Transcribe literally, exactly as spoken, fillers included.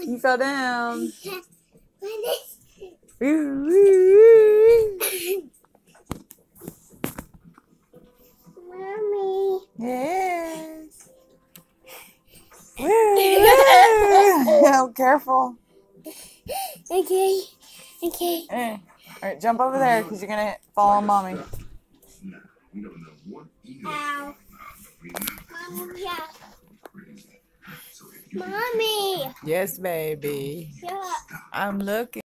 You fell down. Mommy. Yes. Oh, careful. Okay. Okay. Eh. All right, jump over there because you're gonna fall on mommy. Ow. Mommy, yeah. Mommy. Yes, baby. Yeah. I'm looking.